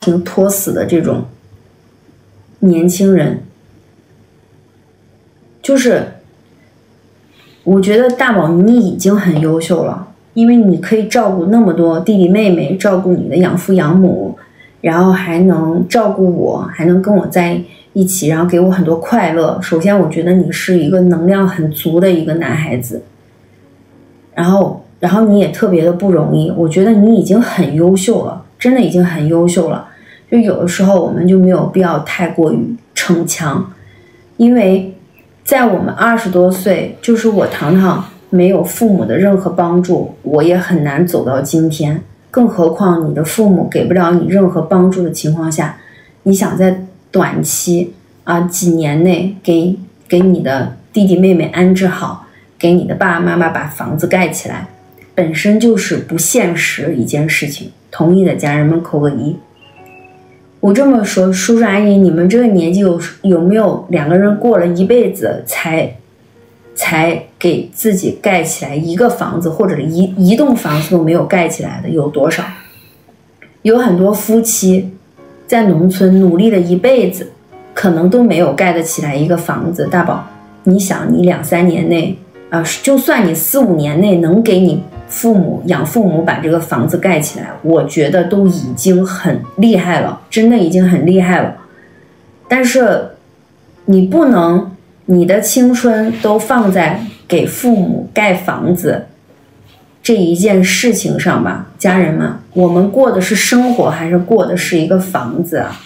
庭拖死的这种年轻人，就是我觉得大宝你已经很优秀了，因为你可以照顾那么多弟弟妹妹，照顾你的养父养母，然后还能照顾我，还能跟我在一起，然后给我很多快乐。首先我觉得你是一个能量很足的一个男孩子，然后你也特别的不容易，我觉得你已经很优秀了，真的已经很优秀了。就有的时候我们就没有必要太过于逞强，因为在我们20多岁，就是我糖糖没有父母的任何帮助，我也很难走到今天，更何况你的父母给不了你任何帮助的情况下，你想在短期几年内给你的弟弟妹妹安置好，给你的爸爸妈妈把房子盖起来，本身就是不现实一件事情。同意的家人们扣个1。我这么说，叔叔阿姨，你们这个年纪有没有2个人过了一辈子才给自己盖起来一个房子，或者一栋房子都没有盖起来的有多少？有很多夫妻在农村努力了一辈子，可能都没有盖得起来一个房子。大宝，你想你2、3年内就算你4、5年内能给你养父母把这个房子盖起来，我觉得都已经很厉害了，真的已经很厉害了。但是你不能你的青春都放在给父母盖房子这一件事情上吧，家人们，我们过的是生活还是过的是一个房子啊？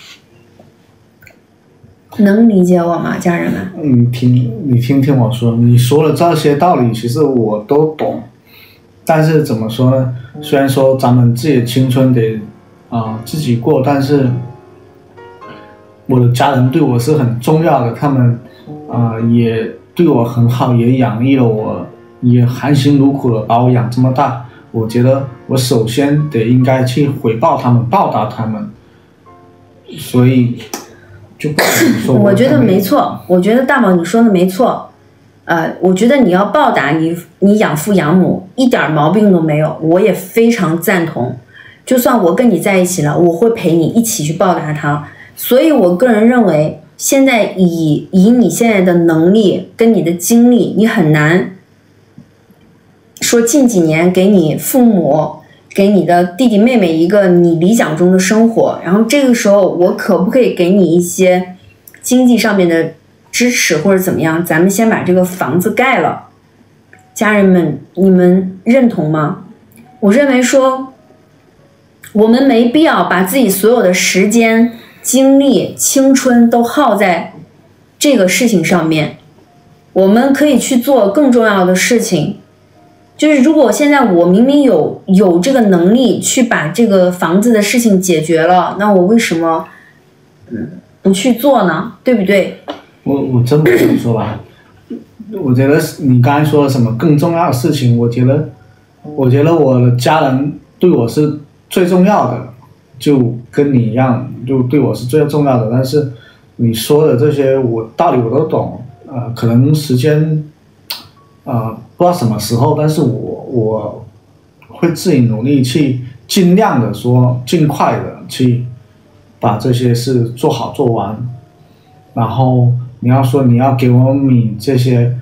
能理解我吗，家人们？ 你听我说，你说的这些道理其实我都懂，但是怎么说呢？虽然说咱们自己的青春得自己过，但是我的家人对我是很重要的，他们也对我很好，也养育了我，也含辛茹苦的把我养这么大。我觉得我首先应该去回报他们，报答他们，所以就不能说我觉得没错，我觉得大宝你说的没错。我觉得你要报答你养父养母一点毛病都没有，我也非常赞同。就算我跟你在一起了，我会陪你一起去报答他。所以我个人认为，现在以你现在的能力跟你的经历，你很难说近几年给你父母给你的弟弟妹妹一个你理想中的生活，然后这个时候我可不可以给你一些经济上面的支持或者怎么样，咱们先把这个房子盖了。家人们，你们认同吗？我认为说我们没必要把自己所有的时间精力青春都耗在这个事情上面，我们可以去做更重要的事情。就是如果现在我明明有这个能力去把这个房子的事情解决了，那我为什么不去做呢？对不对？ 我真不这么说吧，我觉得你刚才说的什么更重要的事情，我觉得我的家人对我是最重要的，就跟你一样，就对我是最重要的。但是你说的这些道理我都懂，可能时间不知道什么时候，但是我会自己努力去尽量的说尽快的去把这些事做好做完。然后你要说你要给我米这些，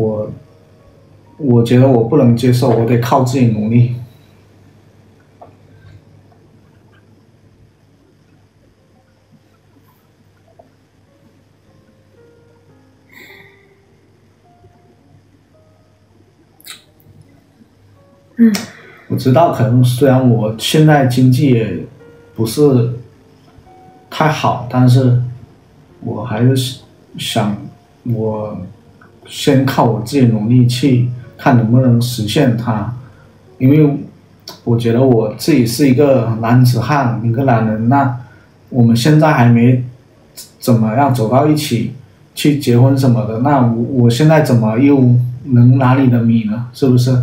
我觉得我不能接受，我得靠自己努力。我知道可能虽然我现在经济也不是太好，但是我还是想我先靠我自己努力去看能不能实现它。因为我觉得我自己是一个男子汉，一个男人，那我们现在还没怎么样走到一起去结婚什么的，那我现在怎么又能拿你的米呢？是不是？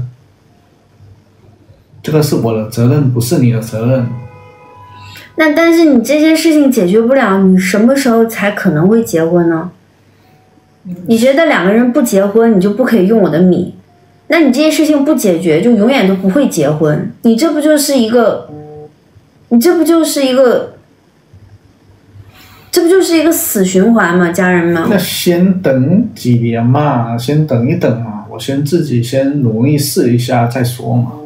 这个是我的责任，不是你的责任。 那但是你这些事情解决不了，你什么时候才可能会结婚呢？你觉得2个人不结婚你就不可以用我的米，那你这些事情不解决就永远都不会结婚，你这不就是一个这不就是一个死循环吗？家人们， 那先等几年嘛，先等一等嘛，我自己先努力试一下再说嘛。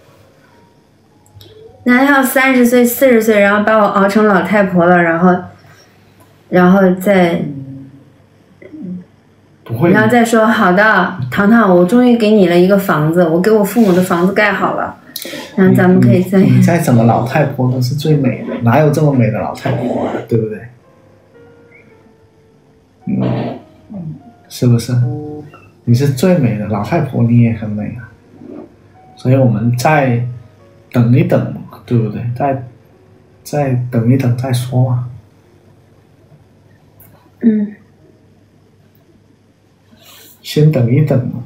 难道30岁、40岁，然后把我熬成老太婆了，然后再， 不会， 然后再说好的，糖糖，我终于给你了一个房子，我给我父母的房子盖好了，然后咱们可以再。 你再怎么老太婆都是最美的，哪有这么美的老太婆啊？对不对？是不是？你是最美的老太婆，你也很美啊。所以我们再等一等嘛，对不对？再等一等再说嘛。先等一等嘛。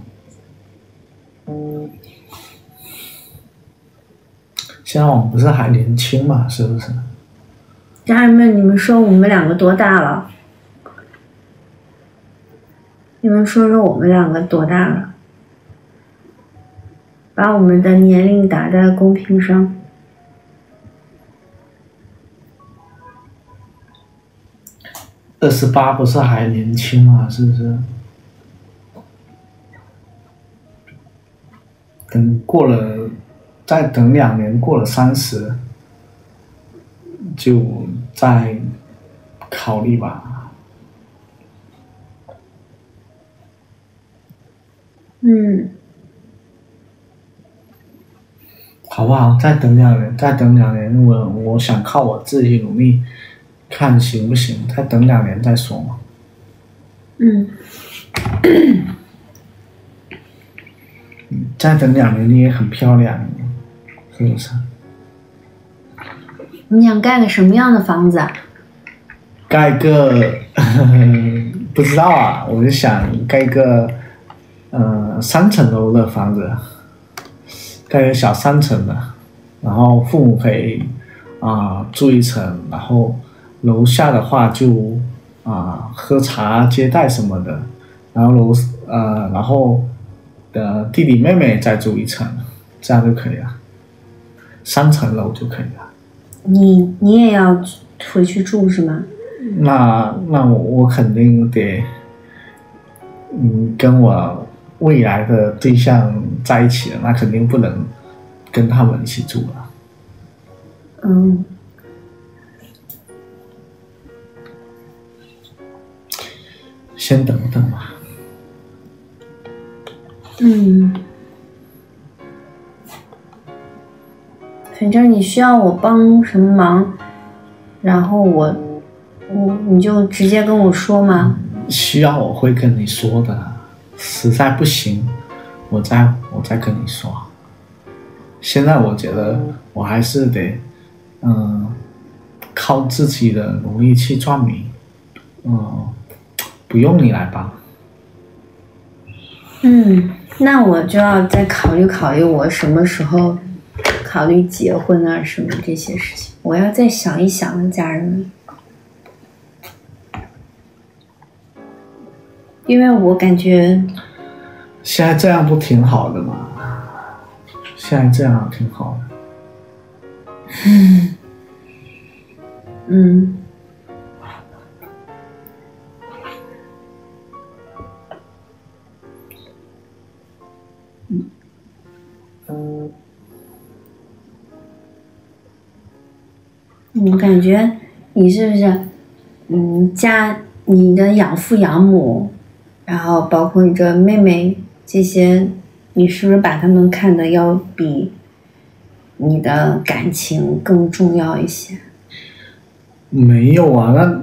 现在我们不是还年轻嘛，是不是？ 家人们，你们说我们两个多大了？你们说说我们两个多大了？把我们的年龄打在公屏上。 28不是还年轻嘛，是不是？等过了，再等2年，过了30，就再考虑吧。好不好？再等2年，再等2年，我想靠我自己努力，看行不行？再等2年再说嘛。再等2年你也很漂亮，是不是？ 你想盖个什么样的房子啊？ 盖个不知道啊，我就想盖个3层楼的房子，盖个小3层的，然后父母可以住1层，然后楼下的话就喝茶接待什么的，然后然后弟弟妹妹再住1层，这样就可以了，3层楼就可以了。 你也要回去住是吗？ 那我肯定得跟我未来的对象在一起了，那肯定不能跟他们一起住了。先等等吧。 反正你需要我帮什么忙，然后你就直接跟我说嘛。 需要我会跟你说的，实在不行，我再跟你说。现在我觉得我还是得靠自己的努力去赚米，不用你来帮。 那我就要再考虑考虑我什么时候考虑结婚啊什么这些事情，我要再想一想，家人们。因为我感觉现在这样不挺好的吗？现在这样挺好的。 我感觉你是不是你的养父养母，然后包括你这妹妹这些，你是不是把他们看得要比你的感情更重要一些？ 没有啊，那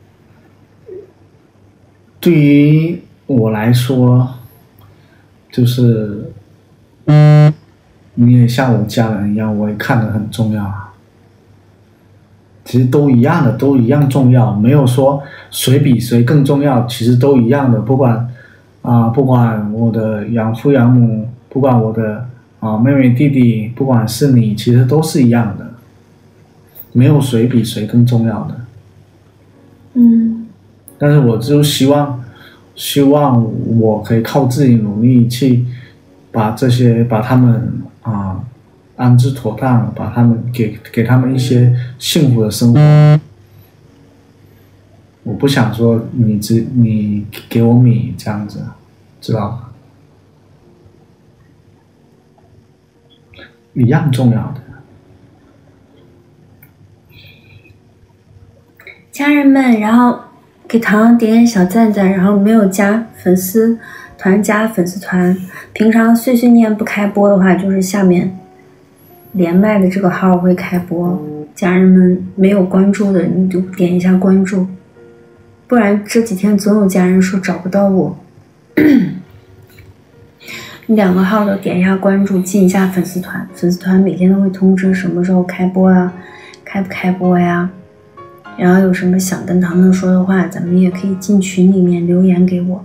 对于我来说，就是你也像我家人一样，我也看得很重要啊。其实都一样的，都一样重要，没有说谁比谁更重要，其实都一样的。不管我的养父养母，不管我的妹妹弟弟，不管是你，其实都是一样的，没有谁比谁更重要的。但是我就希望我可以靠自己努力去把他们安置妥当，把他们给他们一些幸福的生活。 我不想说你给我米这样子，知道吗？一样重要的。 家人们，然后给糖点点小赞赞，然后没有加粉丝团加粉丝团。平常碎碎念不开播的话，就是下面连麦的这个号会开播。家人们没有关注的，你就点一下关注，不然这几天总有家人说找不到我。你2个号都点一下关注，进一下粉丝团，粉丝团每天都会通知什么时候开播啊，开不开播呀。然后有什么想跟糖糖说的话，咱们也可以进群里面留言给我。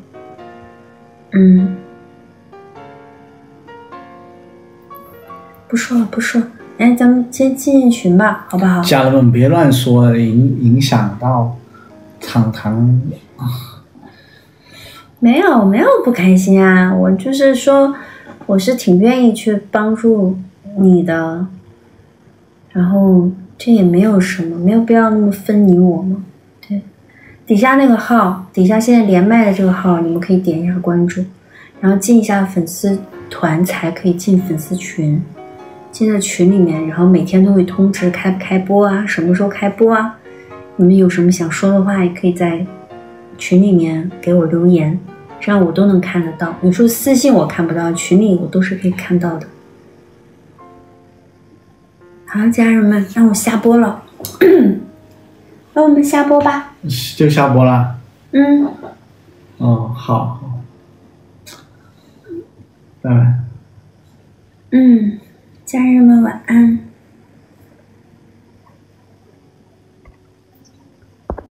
不说了，哎，咱们先进群吧，好不好？ 家人们别乱说，影响到糖糖。 没有不开心啊，我就是说，我是挺愿意去帮助你的，然后这也没有什么，没有必要那么分你我嘛。对，底下那个号，底下现在连麦的这个号，你们可以点一下关注，然后进一下粉丝团才可以进粉丝群，进在群里面，然后每天都会通知开不开播啊，什么时候开播啊。你们有什么想说的话，也可以在群里面给我留言，这样我都能看得到。有时候私信我看不到，群里我都是可以看到的。好，家人们，那我下播了。那我们下播吧。 就下播啦。 好， 好，拜拜。 家人们晚安。